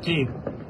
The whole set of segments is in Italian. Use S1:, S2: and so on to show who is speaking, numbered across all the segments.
S1: Sì.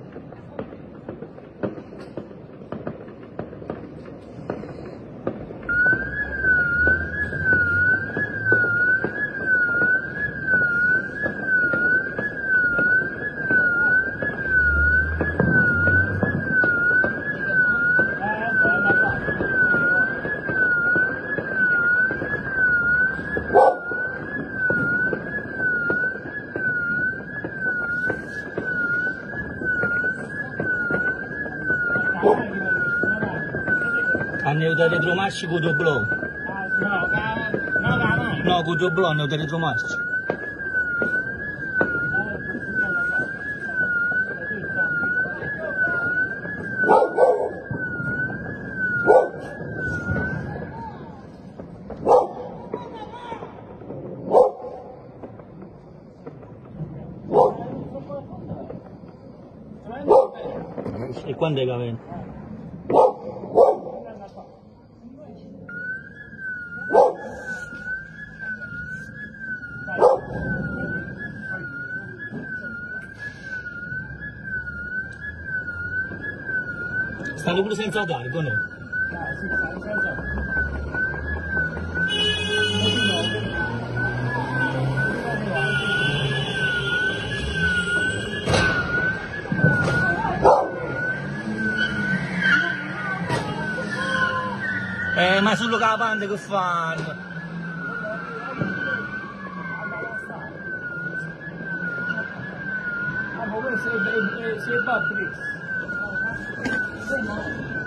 S1: Andiamo da retromarci con due blu. No, con due blu andiamo da retromarci. E quando è che viene? Stanno pure senza carico, no?
S2: Sì, stanno senza
S1: Ma solo che la panda che fanno?
S2: ma questo è Battery.